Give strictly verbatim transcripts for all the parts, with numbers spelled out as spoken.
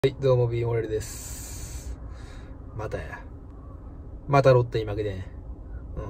はい、どうも、ビーモレルです。またや。またロッテに負けてね。うん。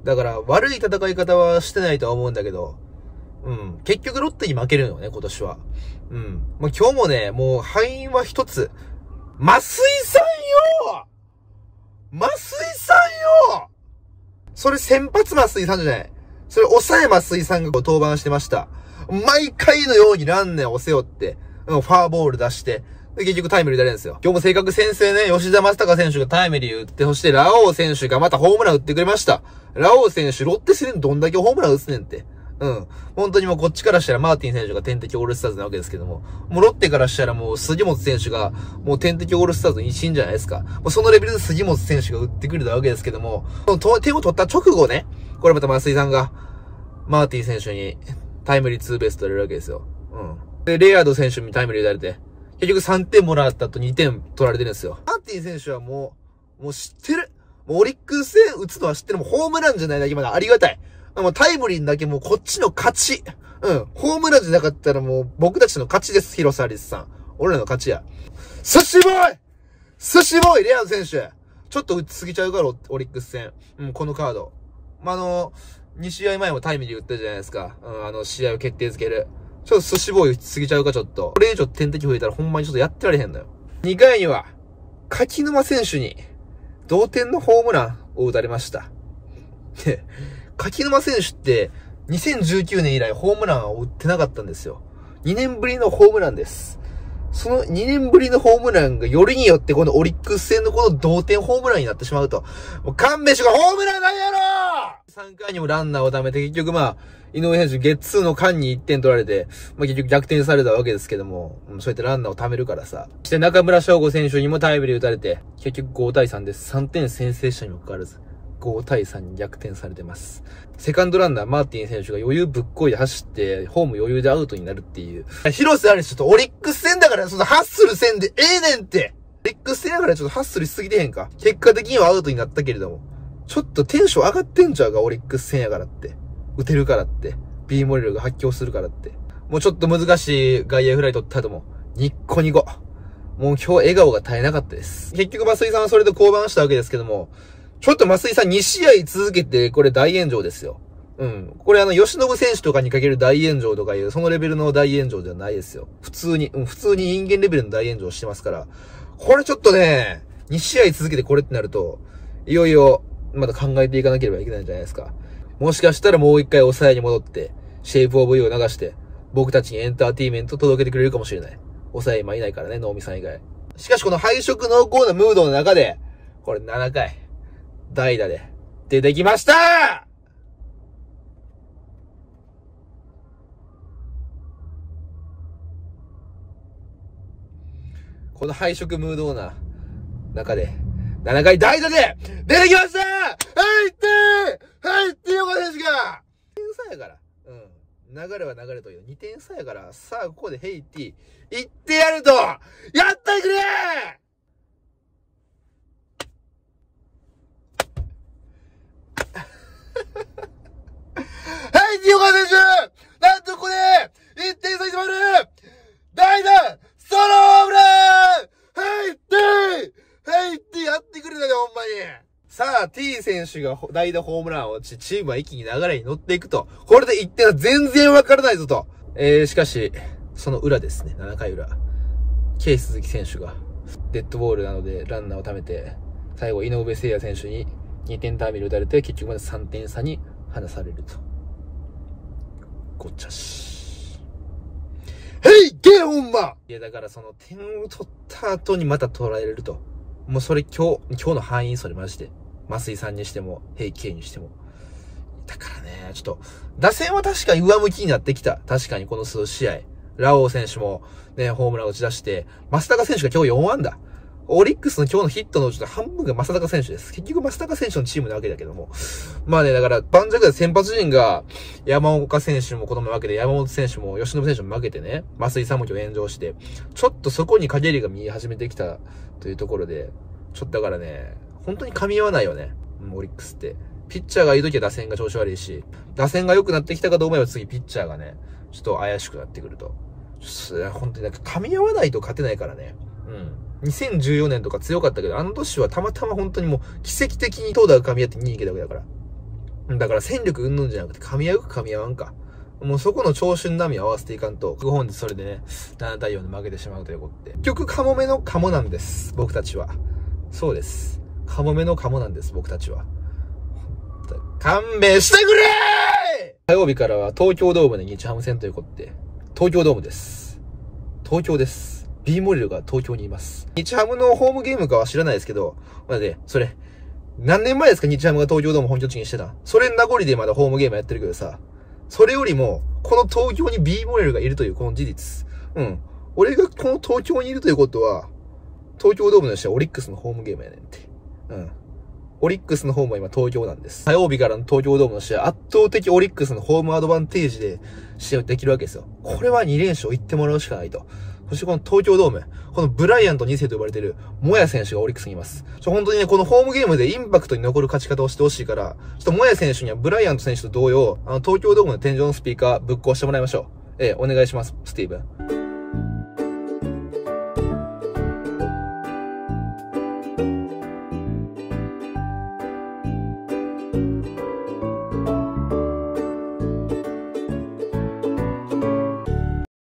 だから、悪い戦い方はしてないとは思うんだけど、うん。結局ロッテに負けるのね、今年は。うん。まあ、今日もね、もう敗因は一つ。増井さんよ増井さんよそれ先発増井さんじゃない。それ抑え増井さんが登板してました。毎回のようにランナーを背負って、ファーボール出して、で、結局タイムリー打たれるんですよ。今日も正確先生ね、吉田正尚選手がタイムリー打って、そしてラオウ選手がまたホームラン打ってくれました。ラオウ選手、ロッテ戦どんだけホームラン打つねんって。うん。本当にもうこっちからしたらマーティン選手が天敵オールスターズなわけですけども、もうロッテからしたらもう杉本選手がもう天敵オールスターズの一員じゃないですか。もうそのレベルで杉本選手が打ってくるわけですけども、点を取った直後ね、これまた増井さんが、マーティン選手にタイムリーツーベース取れるわけですよ。うん。で、レイアード選手にタイムリー打たれて、結局さんてんもらった後にてん取られてるんですよ。マーティン選手はもう、もう知ってる。もうオリックス戦打つのは知ってる。もうホームランじゃないだけまだありがたい。もうタイムリーだけもうこっちの勝ち。うん。ホームランじゃなかったらもう僕たちの勝ちです。広瀬アリスさん。俺らの勝ちや。寿司ボーイ寿司ボーイレアード選手。ちょっと打ちすぎちゃうから、オリックス戦。うん、このカード。まあ、あの、に試合前もタイムリー打ったじゃないですか。うん、あの、試合を決定づける。ちょっと寿司ボーイ打ちすぎちゃうか、ちょっと。これ以上点滴増えたらほんまにちょっとやってられへんのよ。にかいには、柿沼選手に、同点のホームランを打たれました。で、柿沼選手って、にせんじゅうきゅうねん以来ホームランを打ってなかったんですよ。にねんぶりのホームランです。そのにねんぶりのホームランがよりによってこのオリックス戦のこの同点ホームランになってしまうと。もう勘弁しろホームランなんやろさんかいにもランナーを貯めて結局まあ、井上選手ゲッツーの間にいってん取られて、まあ結局逆転されたわけですけども、そうやってランナーを貯めるからさ。そして中村翔吾選手にもタイムリー打たれて、結局ごたいさんです。さんてん先制したにもかかわらず、ごたいさんに逆転されてます。セカンドランナー、マーティン選手が余裕ぶっこいで走って、ホーム余裕でアウトになるっていう。広瀬アリスちょっとオリックス戦だから、そのハッスル戦でええねんって。オリックス戦だからちょっとハッスルしすぎてへんか。結果的にはアウトになったけれども。ちょっとテンション上がってんちゃうか、オリックス戦やからって。打てるからって。ビーモレルが発狂するからって。もうちょっと難しい外野フライ取った後も、ニッコニコ。もう今日笑顔が絶えなかったです。結局、増井さんはそれで降板したわけですけども、ちょっと増井さんに試合続けて、これ大炎上ですよ。うん。これあの、吉信選手とかにかける大炎上とかいう、そのレベルの大炎上ではないですよ。普通に、うん、普通に人間レベルの大炎上してますから。これちょっとね、に試合続けてこれってなると、いよいよ、また考えていかなければいけないんじゃないですか。もしかしたらもう一回抑えに戻って、シェイプオブユーを流して、僕たちにエンターテインメントを届けてくれるかもしれない。抑え今いないからね、能見さん以外。しかしこの敗色濃厚なムードの中で、これななかい、代打で、出てきましたこの敗色ムードな中で、ななかい代打で出てきましたはいってーはいってよか選手がにてん差やから。うん。流れは流れという。にてん差やから、さあ、ここでヘイティ、行ってやるとやってくれーはいってよか選手なんとここでいってん差に迫る代打ソロホームランはいってーはいってやってくれたね、ほんまに。さあ、T 選手が代打ホームランを打ち、チームは一気に流れに乗っていくと。これでいってんは全然わからないぞと。えー、しかし、その裏ですね、ななかい裏。K 鈴木選手が、デッドボールなのでランナーを貯めて、最後、井上聖也選手ににてんタイムリー打たれて、結局までさんてん差に離されると。ごっちゃし。へいけほんまいや、だからその点を取った後にまた取られると。もうそれ今日、今日の敗因それマジで。増井さんにしても、ヘイケイにしても。だからね、ちょっと、打線は確かに上向きになってきた。確かにこの数試合。ラオウ選手もね、ホームラン打ち出して、正尚選手が今日よんあんだ。オリックスの今日のヒットのうちの半分が正尚選手です。結局正尚選手のチームなわけだけども。まあね、だから、盤石で先発陣が、山岡選手もこのまま負けて、山本選手も吉信選手も負けてね、増井さんも今日炎上して、ちょっとそこに陰りが見え始めてきたというところで、ちょっとだからね、本当に噛み合わないよね。オリックスって。ピッチャーがいい時は打線が調子悪いし、打線が良くなってきたかと思えば次ピッチャーがね、ちょっと怪しくなってくると。 本当になんか噛み合わないと勝てないからね。うん。にせんじゅうよねんとか強かったけど、あの年はたまたま本当にもう奇跡的に投打が噛み合ってにいけたわけだから。だから戦力うんぬんじゃなくて噛み合うか噛み合わんか。もうそこの長春並み合わせていかんと、ご本日それでね、ななたいよんで負けてしまうということで。結局カモメのカモなんです。僕たちは。そうです。カモメのカモなんです、僕たちは。勘弁してくれー！火曜日からは東京ドームで日ハム戦ということで、東京ドームです。東京です。B モレルが東京にいます。日ハムのホームゲームかは知らないですけど、まあね、それ、何年前ですか日ハムが東京ドーム本拠地にしてた。それ名残でまだホームゲームやってるけどさ、それよりも、この東京に B モレルがいるというこの事実。うん。俺がこの東京にいるということは、東京ドームの試合オリックスのホームゲームやねんって。うん。オリックスのホームは今東京なんです。火曜日からの東京ドームの試合、圧倒的オリックスのホームアドバンテージで試合できるわけですよ。これはに連勝いってもらうしかないと。そしてこの東京ドーム、このブライアントに世と呼ばれているモヤ選手がオリックスにいます。ちょ、本当にね、このホームゲームでインパクトに残る勝ち方をしてほしいから、ちょっとモヤ選手にはブライアント選手と同様、あの東京ドームの天井のスピーカーぶっ壊してもらいましょう。ええ、お願いします、スティーブン。